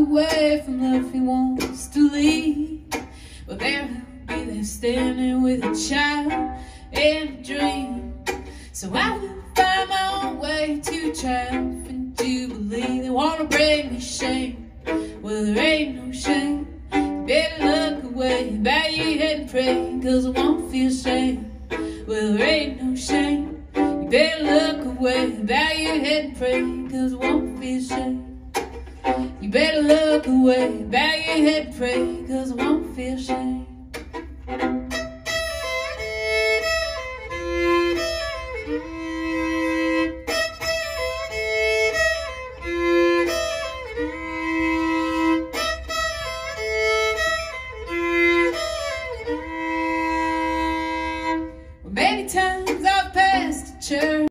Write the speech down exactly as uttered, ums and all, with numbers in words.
away from love he wants to leave. Well, there he'll be there standing with a child and a dream. So I will find my own way to triumph and jubilee. They wanna bring me shame, well there ain't no shame. You better look away, bow your head and pray, cause I won't feel shame. Well there ain't no shame. You better look away, bow your head and pray, cause I won't feel shame. You better look away, bow your head and pray, cause I won't feel shame. Many times I've passed a church